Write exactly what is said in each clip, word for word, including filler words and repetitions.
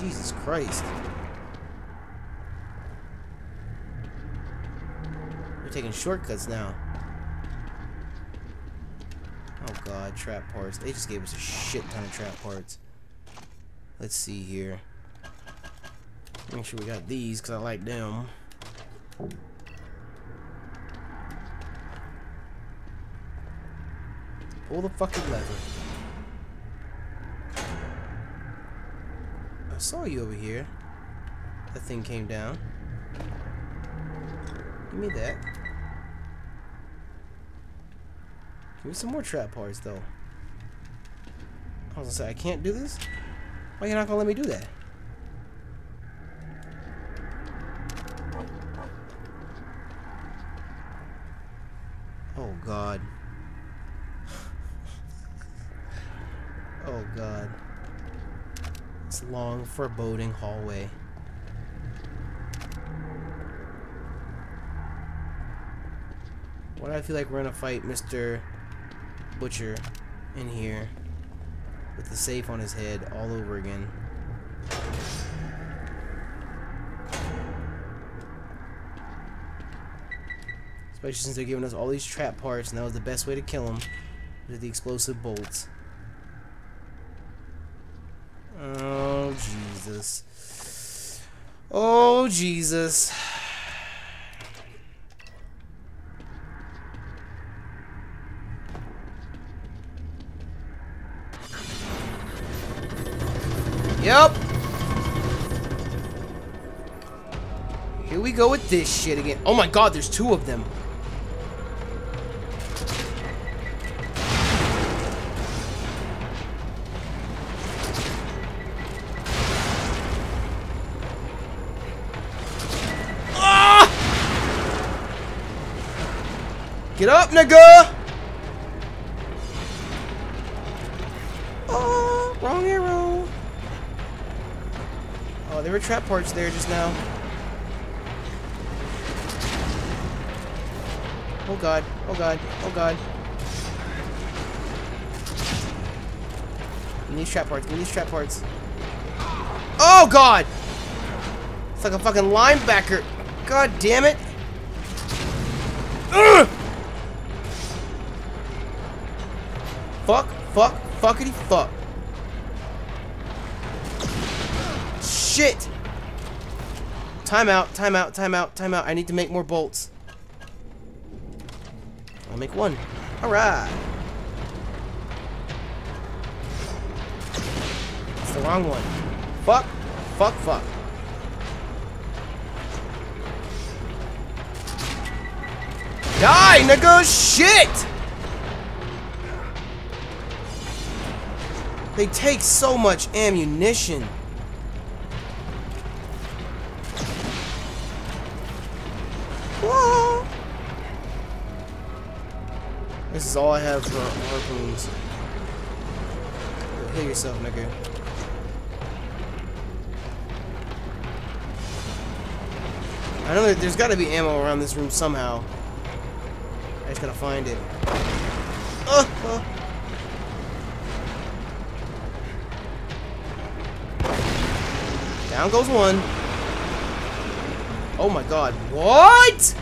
Jesus Christ. We're taking shortcuts now. Oh god, trap parts. They just gave us a shit ton of trap parts. Let's see here. Make sure we got these, because I like them. Pull the fucking lever. I saw you over here. That thing came down. Give me that. Give me some more trap parts, though. I was gonna say, I can't do this? Why are you not gonna let me do that? Oh, God. Oh, God. It's a long, foreboding hallway. Why do I feel like we're gonna fight Mister Butcher in here with the safe on his head all over again? Especially since they're giving us all these trap parts, and that was the best way to kill him, with the explosive bolts. Oh, Jesus. Oh, Jesus. Yep. Here we go with this shit again. Oh my god, there's two of them. Ah! Get up, nigga! Oh, wrong arrow. Oh, there were trap parts there just now. Oh god, oh god, oh god. Give me these trap parts, give me these trap parts. Oh god! It's like a fucking linebacker. God damn it. Ugh! Fuck, fuck, fuckity fuck. Shit! Time out, time out, time out, time out. I need to make more bolts. I'll make one. Alright. It's the wrong one. Fuck. Fuck, fuck. Die, nigga! Shit! They take so much ammunition. Whoa. This is all I have for harpoons. Yo, heal yourself, nigga. I know that there's gotta be ammo around this room somehow. I just gotta find it. Uh, uh. Down goes one. Oh my god. What?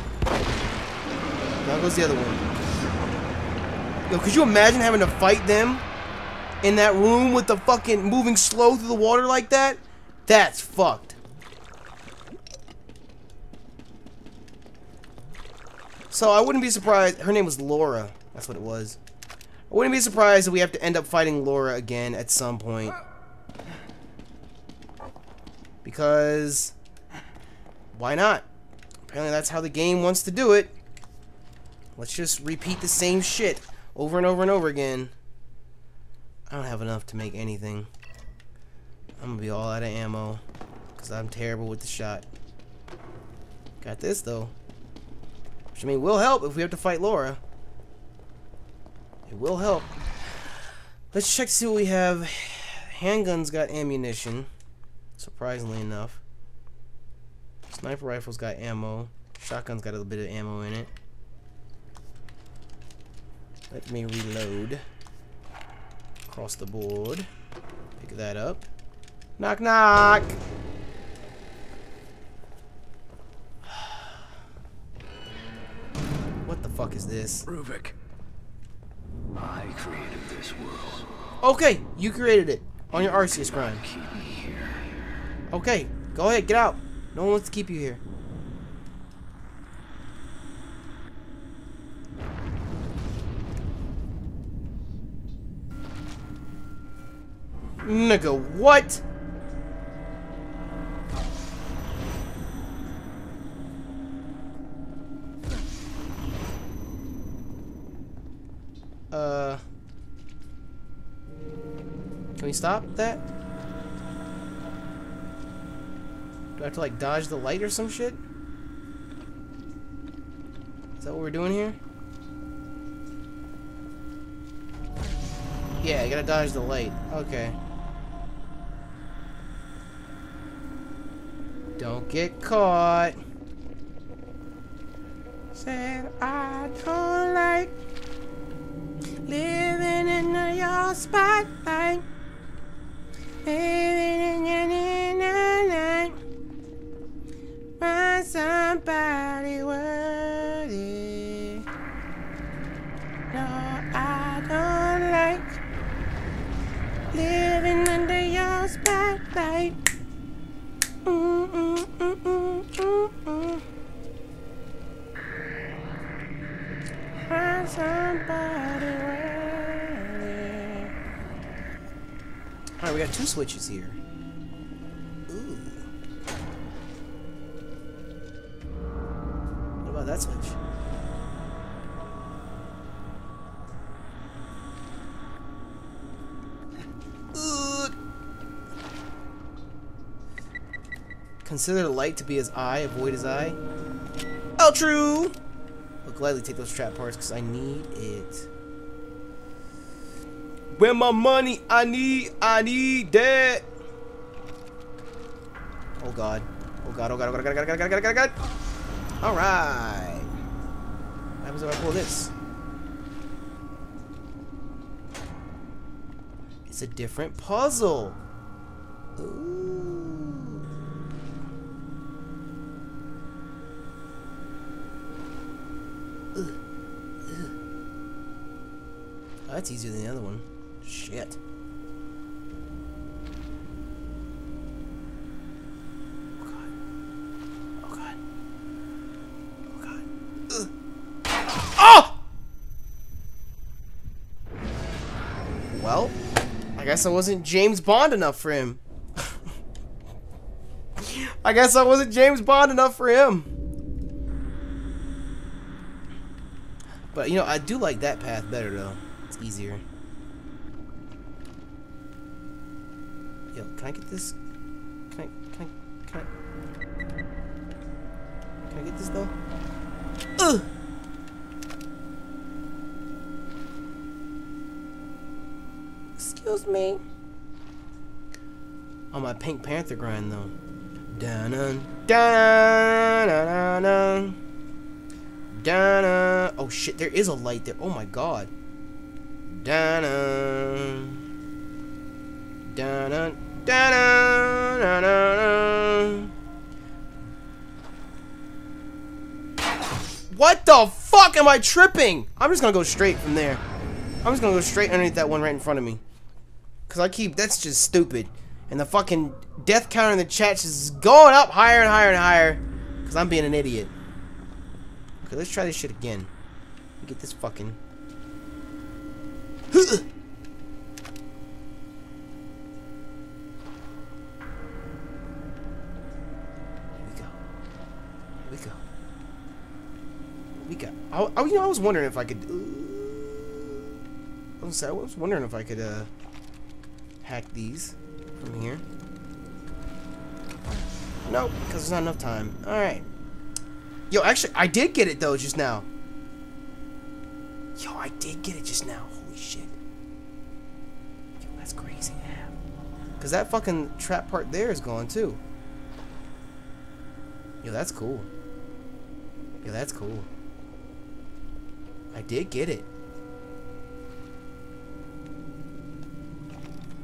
Down goes the other one. Yo, could you imagine having to fight them in that room with the fucking moving slow through the water like that? That's fucked. So I wouldn't be surprised. Her name was Laura. That's what it was. I wouldn't be surprised if we have to end up fighting Laura again at some point. Because why not? Apparently that's how the game wants to do it. Let's just repeat the same shit over and over and over again. I don't have enough to make anything. I'm gonna be all out of ammo because I'm terrible with the shot. Got this though, which I mean will help if we have to fight Laura. It will help. Let's check to see what we have. Handguns got ammunition, surprisingly enough. Sniper rifles got ammo. Shotgun's got a little bit of ammo in it. Let me reload. Across the board. Pick that up. Knock, knock. What the fuck is this? Ruvik. I created this world. Okay, you created it on your Arceus grind. Keep me here. Okay, go ahead, get out. No one wants to keep you here. Nigga, what? Uh, can we stop that? Do I have to like dodge the light or some shit? Is that what we're doing here? Yeah, I gotta dodge the light. Okay. Don't get caught. Said I don't like living in your spotlight. Living in your night. Find somebody worthy. No, I don't like living under your spotlight. Mm, mm, mm, mm, mm, mm. Find somebody worthy. Alright, we got two switches here. Ooh. What about that switch? Consider the light to be his eye, avoid his eye. Oh, true! I'll gladly take those trap parts because I need it. Where my money? I need, I need that. Oh god. Oh god, oh god, oh god, oh god, oh god, oh god, oh god, oh god, oh god. Alright. What happens if I pull this? It's a different puzzle. Ooh. Ugh. Ugh. Oh, that's easier than the other one. Shit. Oh god. Oh god. Oh god. Ugh. Oh! Well, I guess I wasn't James Bond enough for him. I guess I wasn't James Bond enough for him. But, you know, I do like that path better, though. It's easier. Yo, can I get this? Can I, can I, can I? Can I get this, though? Ugh! Excuse me. On my Pink Panther grind, though. Dun-dun, dun-dun-dun-dun. Dun-dun. Oh shit, there is a light there. Oh my god. Dun-dun. Dun-dun. Dun-dun. Dun-dun. What the fuck am I tripping? I'm just gonna go straight from there. I'm just gonna go straight underneath that one right in front of me. Cause I keep, that's just stupid. And the fucking death counter in the chat is going up higher and higher and higher. Cause I'm being an idiot. Okay, let's try this shit again. Get this fucking. Here we go. Here we go. We got. I, I, you know, I was wondering if I could. Uh, I was, I was wondering if I could uh, hack these from here. Nope, because there's not enough time. All right. Yo, actually, I did get it, though, just now. Yo, I did get it just now. Holy shit. Yo, that's crazy. Because that fucking trap part there is gone, too. Yo, that's cool. Yo, that's cool. I did get it.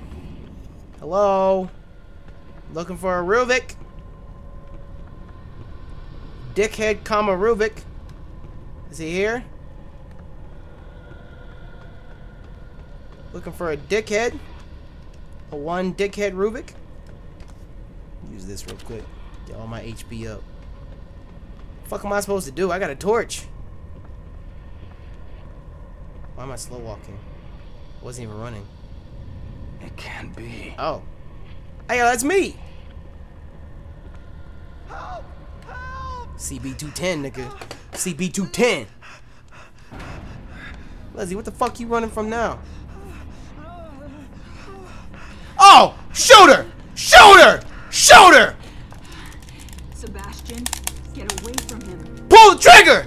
Hello? Looking for a Ruvik? Dickhead, comma Ruvik. Is he here? Looking for a dickhead? A one dickhead Ruvik? Use this real quick. Get all my H P up. What the fuck am I supposed to do? I got a torch. Why am I slow walking? I wasn't even running. It can't be. Oh. Hey, that's me! Help! Help! C B two ten, nigga. C B two ten. Leslie, what the fuck you running from now? Oh! Shoot her! Shoot her! Shoot her! Sebastian, get away from him. Pull the trigger!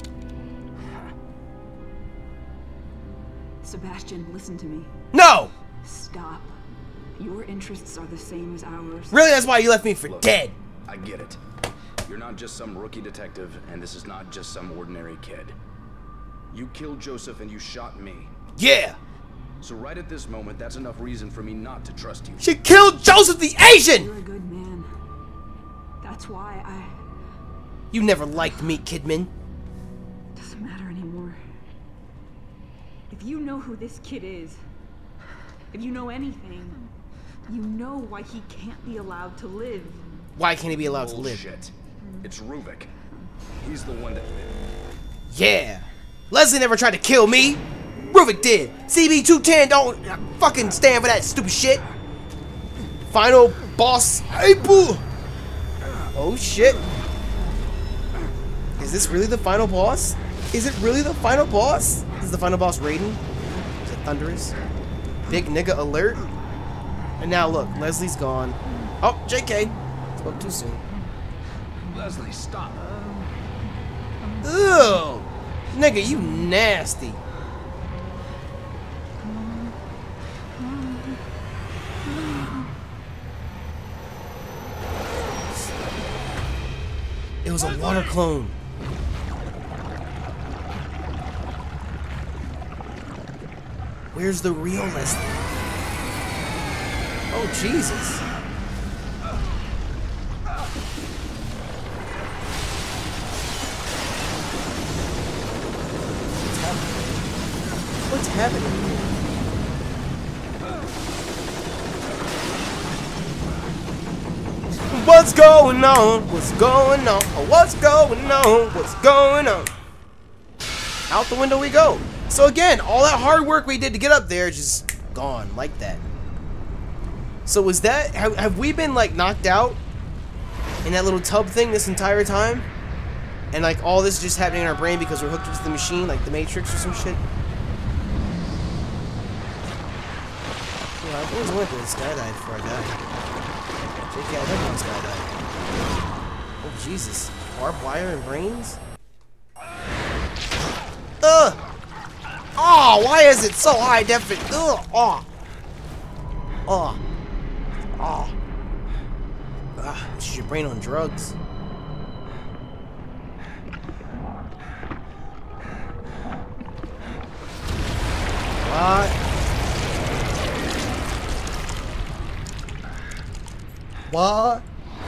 Sebastian, listen to me. No! Stop. Your interests are the same as ours. Really? That's why you left me for Look, dead. I get it. You're not just some rookie detective, and this is not just some ordinary kid. You killed Joseph and you shot me. Yeah! So right at this moment, that's enough reason for me not to trust you. She killed Joseph the Asian! You're a good man. That's why I... You never liked me, Kidman. Doesn't matter anymore. If you know who this kid is, if you know anything, you know why he can't be allowed to live. Why can't he be allowed to live? Bullshit. It's Ruvik. He's the one that... Yeah. Leslie never tried to kill me. Ruvik did. C B two ten don't fucking stand for that stupid shit. Final boss April. Oh shit. Is this really the final boss? Is it really the final boss? Is the final boss Raiden? Is it Thunderous? Big nigga alert. And now look, Leslie's gone. Oh, J K. Spoke too soon. Leslie, stop. Ew. Nigga, you nasty. It was a water clone. Where's the real Leslie? Oh, Jesus. What's happening? What's happening here? What's going on? What's going on? What's going on? What's going on? Out the window we go. So again, all that hard work we did to get up there just gone like that. So was that, have, have we been like knocked out in that little tub thing this entire time? And like all this just happening in our brain because we're hooked up to the machine, like the Matrix or some shit? Yeah, I've always wanted to skydive before I die. J K, I never want to skydive. Oh Jesus. Barbed wire and brains? Ugh! Oh, why is it so high definite? Ugh! Oh! Oh! Oh! Ah, this is your brain on drugs. What? What?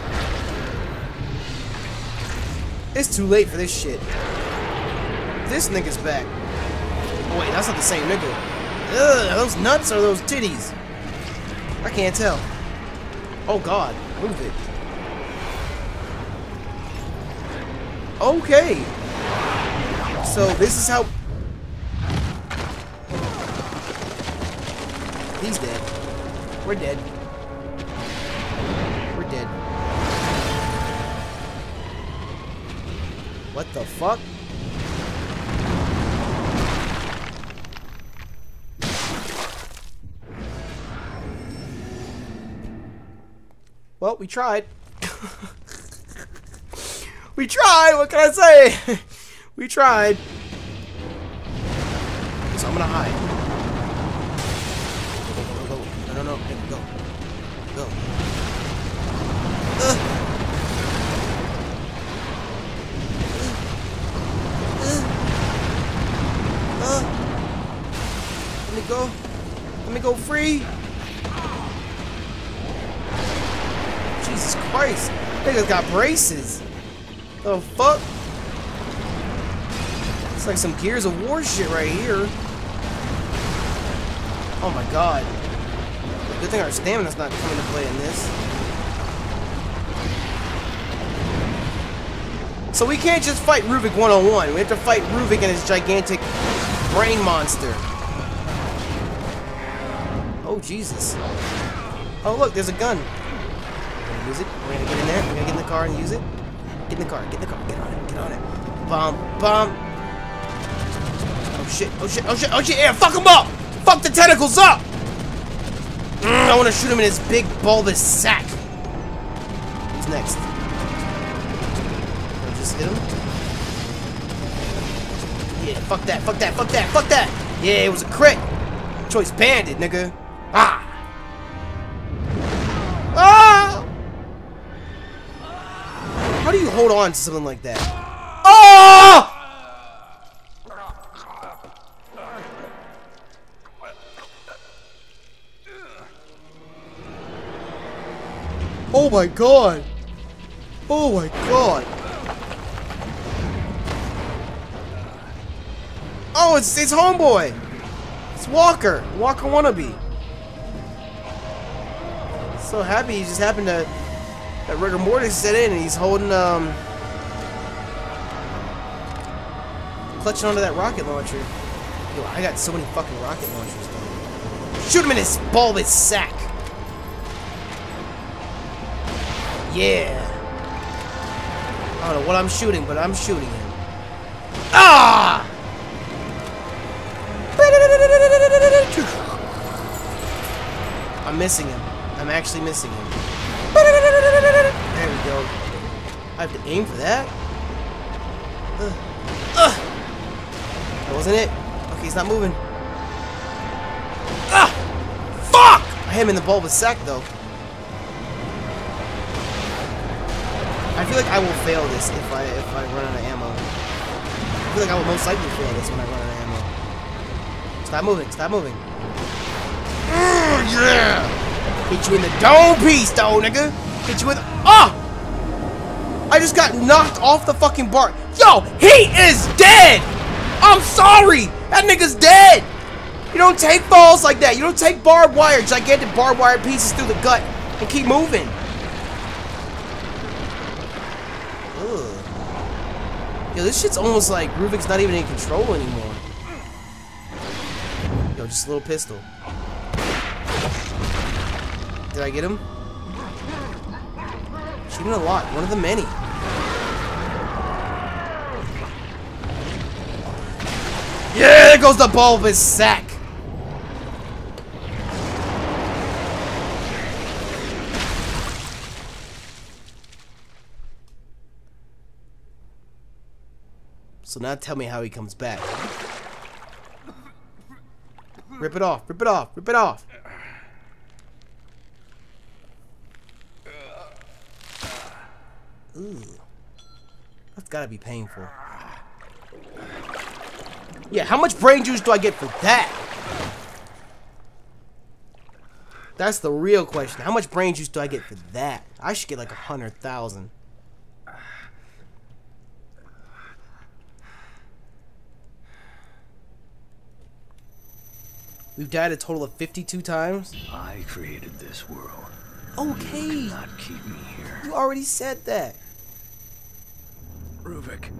It's too late for this shit. This nigga's back. Oh wait, that's not the same nigga. Ugh, are those nuts or those titties? I can't tell. Oh god, move it. Okay. So this is how... He's dead. We're dead. We're dead. What the fuck? Well, we tried. We tried, what can I say? We tried. So I'm gonna hide. Go, go, go, go. No, no, no, go. Go. Uh. Uh. Uh. Let me go. Let me go free. Jesus Christ. Niggas got braces. The fuck? It's like some Gears of War shit right here. Oh my god. Good thing our stamina's not coming to play in this. So we can't just fight Ruvik one-on-one. We have to fight Ruvik and his gigantic brain monster. Oh, Jesus. Oh, look, there's a gun. We're gonna use it. We're gonna get in there. We're gonna get in the car and use it. Get in the car. Get in the car. Get on it. Get on it. Bomb. Bomb. Oh, shit. Oh, shit. Oh, shit. Oh, shit. Yeah, fuck him up. Fuck the tentacles up. Mm, I want to shoot him in his big bulbous sack. Who's next? I'll just hit him. Yeah, fuck that. Fuck that. Fuck that. Fuck that. Yeah, it was a crit. Choice banded, nigga. Ah! Ah! How do you hold on to something like that? Oh! Oh my god! Oh my god! Oh, it's it's homeboy! It's Walker! Walker wannabe! So happy he just happened to that rigor mortis set in and he's holding um clutching onto that rocket launcher. Yo, I got so many fucking rocket launchers though. Shoot him in his bulbous sack! Yeah. I don't know what I'm shooting, but I'm shooting him. Ah! I'm missing him. I'm actually missing him. There we go. I have to aim for that? Uh, uh. That wasn't it? Okay, he's not moving. Ah! Fuck! I hit him in the bulbous sack, though. I feel like I will fail this if I if I run out of ammo. I feel like I will most likely fail this when I run out of ammo. Stop moving, stop moving. Mm, yeah! Hit you in the dome piece though, nigga! Hit you with ah! I just got knocked off the fucking bar. Yo, he is dead! I'm sorry! That nigga's dead! You don't take falls like that. You don't take barbed wire, gigantic barbed wire pieces through the gut and keep moving. Yo, this shit's almost like Ruvik's not even in control anymore. Yo, just a little pistol. Did I get him? Shooting a lot. One of the many. Yeah, there goes the bulbous sack. So now tell me how he comes back. Rip it off, rip it off, rip it off. Ooh. That's gotta be painful. Yeah, how much brain juice do I get for that? That's the real question. How much brain juice do I get for that? I should get like a hundred thousand. We've died a total of fifty-two times. I created this world. Okay. You cannot keep me here. You already said that. Ruvik.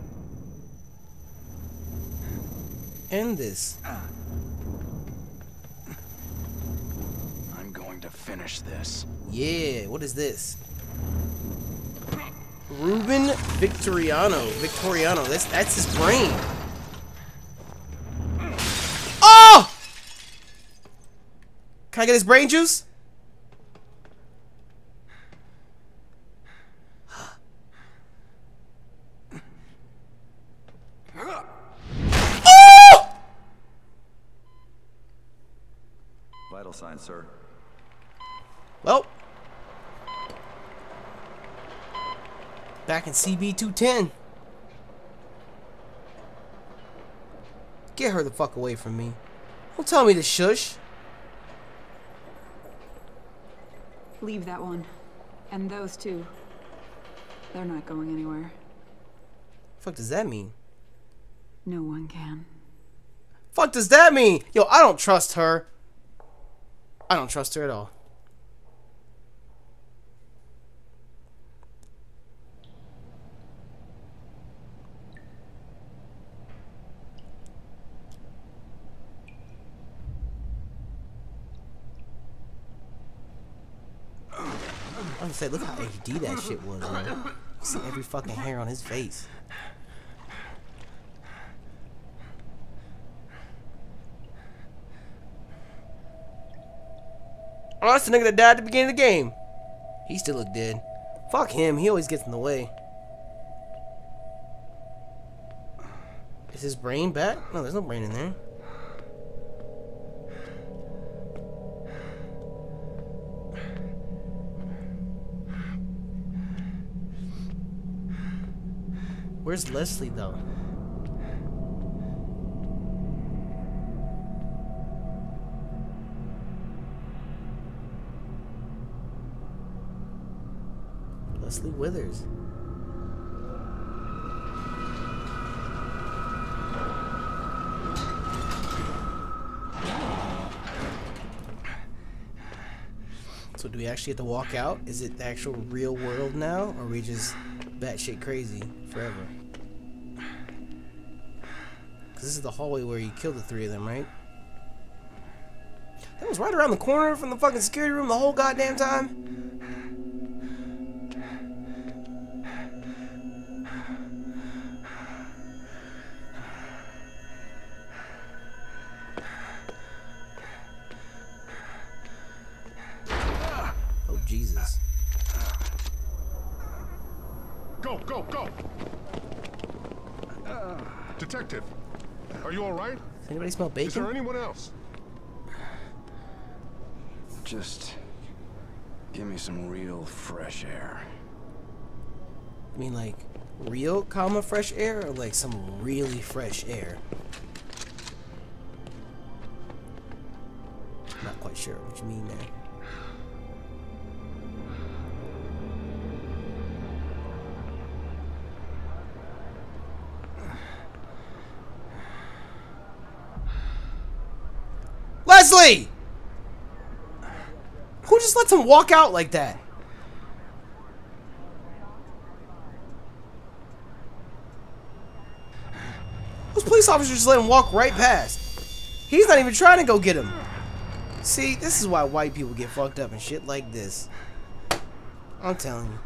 End this. I'm going to finish this. Yeah, what is this? Ruben Victoriano. Victoriano. That's that's his brain. Oh! Can I get his brain juice? Oh! Vital signs, sir. Well, back in C B two ten. Get her the fuck away from me. Don't tell me to shush. Leave that one. And those two, they're not going anywhere. Fuck does that mean? No one can. Fuck does that mean? Yo, I don't trust her. I don't trust her at all. I was gonna say, look how H D that shit was, man. You see every fucking hair on his face. Oh, that's the nigga that died at the beginning of the game. He still look dead. Fuck him, he always gets in the way. Is his brain back? No, there's no brain in there. Where's Leslie, though? Leslie Withers. So do we actually have to walk out? Is it the actual real world now? Or are we just batshit crazy forever? Because this is the hallway where you killed the three of them, right? That was right around the corner from the fucking security room the whole goddamn time? Oh, Jesus. Go, go, go! Detective, are you all right? Does anybody smell bacon? Is there anyone else? Just give me some real fresh air. I mean, like, real, comma, fresh air, or like some really fresh air? Not quite sure what you mean there. Leslie! Who just lets him walk out like that? Those police officers just let him walk right past. He's not even trying to go get him. See, this is why white people get fucked up and shit like this. I'm telling you.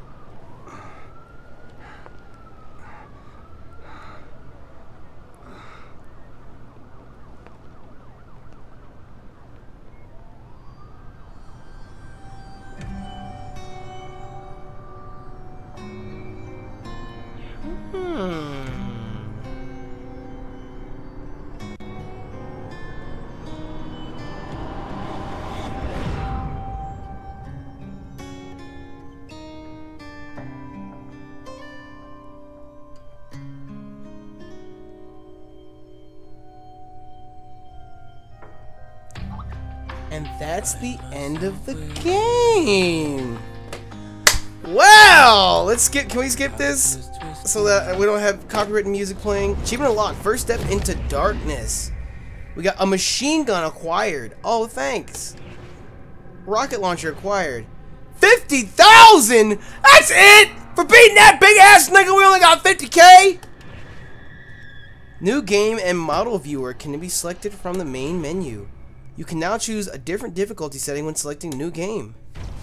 And that's the end of the game. Well, let's skip. Can we skip this so that we don't have copyrighted music playing? Achievement unlocked. First step into darkness. We got a machine gun acquired. Oh, thanks. Rocket launcher acquired. fifty thousand? That's it? For beating that big ass nigga, we only got fifty K? New game and model viewer can be selected from the main menu. You can now choose a different difficulty setting when selecting new game.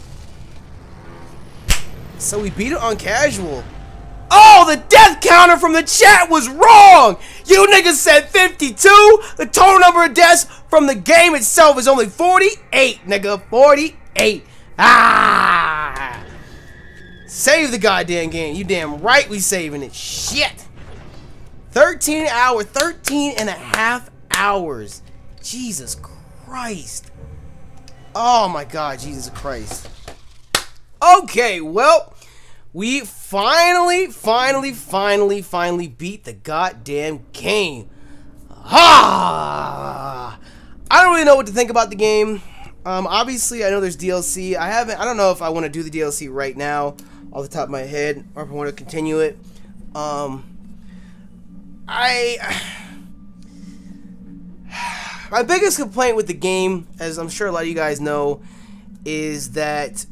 So we beat it on casual. Oh, the death counter from the chat was wrong! You niggas said fifty-two! The total number of deaths from the game itself is only forty-eight, nigga. forty-eight. Ah! Save the goddamn game. You damn right we saving it. Shit! thirteen hours. thirteen and a half hours. Jesus Christ. Christ. Oh my God, Jesus Christ. Okay, well, we finally, finally, finally, finally beat the goddamn game. Ah! I don't really know what to think about the game. Um, obviously, I know there's D L C. I haven't. I don't know if I want to do the D L C right now, off the top of my head, or if I want to continue it. Um, I. My biggest complaint with the game, as I'm sure a lot of you guys know, is that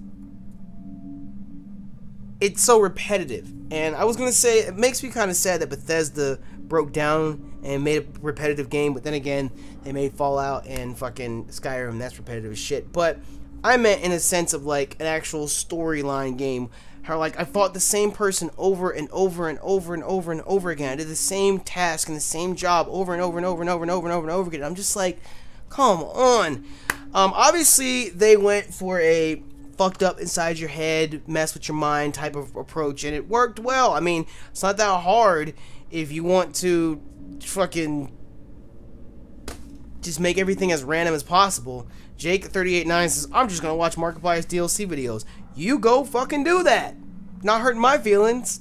it's so repetitive. And I was going to say, it makes me kind of sad that Bethesda broke down and made a repetitive game, but then again, they made Fallout and fucking Skyrim, that's repetitive as shit. But I meant in a sense of like an actual storyline game, how like I fought the same person over and over and over and over and over again. I did the same task and the same job over and over and over and over and over and over and over again. I'm just like, come on. Um, obviously, they went for a fucked up inside your head, mess with your mind type of approach, and it worked well. I mean, it's not that hard if you want to fucking just make everything as random as possible. Jake thirty-eight nine says, I'm just gonna watch Markiplier's D L C videos. You go fucking do that. Not hurting my feelings.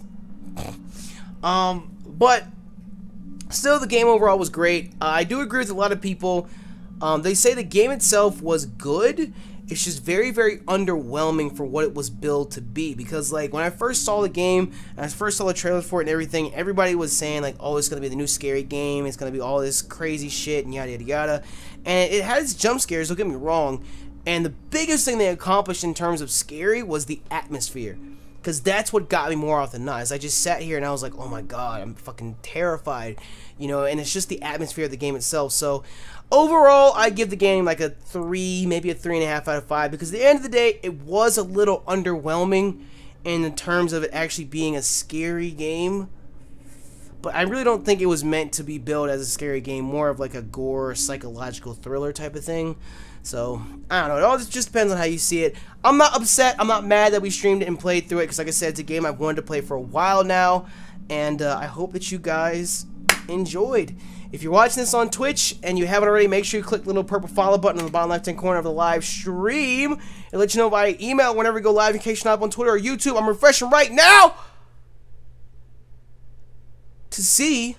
Um, but still, the game overall was great. Uh, I do agree with a lot of people. Um, they say the game itself was good. It's just very, very underwhelming for what it was billed to be. Because, like, when I first saw the game, and I first saw the trailers for it and everything, everybody was saying, like, oh, it's going to be the new scary game. It's going to be all this crazy shit and yada, yada, yada. And it had its jump scares, don't get me wrong. And the biggest thing they accomplished in terms of scary was the atmosphere. Because that's what got me more often than not. Is I just sat here and I was like, oh my god, I'm fucking terrified. You know, and it's just the atmosphere of the game itself. So, overall, I give the game like a three, maybe a three and a half out of five. Because at the end of the day, it was a little underwhelming in the terms of it actually being a scary game. But I really don't think it was meant to be billed as a scary game. More of like a gore, psychological thriller type of thing. So, I don't know. It all just depends on how you see it. I'm not upset. I'm not mad that we streamed it and played through it. Because like I said, it's a game I've wanted to play for a while now. And uh, I hope that you guys enjoyed. If you're watching this on Twitch and you haven't already, make sure you click the little purple follow button in the bottom left-hand corner of the live stream. It'll let you know via email whenever we go live in case you're not up on Twitter or YouTube. I'm refreshing right now to see.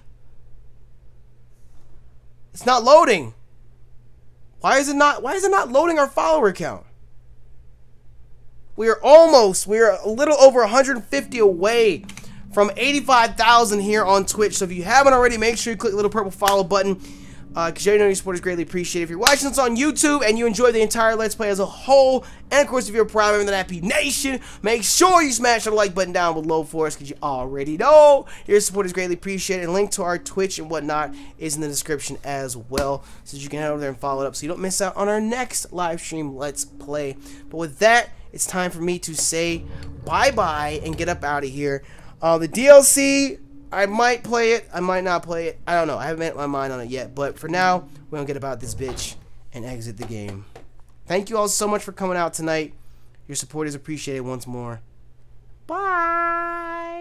It's not loading. Why is it not? Why is it not loading our follower count? We are almost. We are a little over one hundred fifty away from eighty-five thousand here on Twitch. So if you haven't already, make sure you click the little purple follow button, because uh, you know your support is greatly appreciated. If you're watching this on YouTube and you enjoy the entire Let's Play as a whole, and of course if you're a proud member of the Nappy Nation, make sure you smash the like button down below for us, because you already know your support is greatly appreciated. And link to our Twitch and whatnot is in the description as well, so that you can head over there and follow it up so you don't miss out on our next live stream Let's Play. But with that, it's time for me to say bye-bye and get up out of here. Uh, the D L C, I might play it, I might not play it, I don't know, I haven't made up my mind on it yet, but for now, we're gonna get about this bitch and exit the game. Thank you all so much for coming out tonight. Your support is appreciated once more. Bye!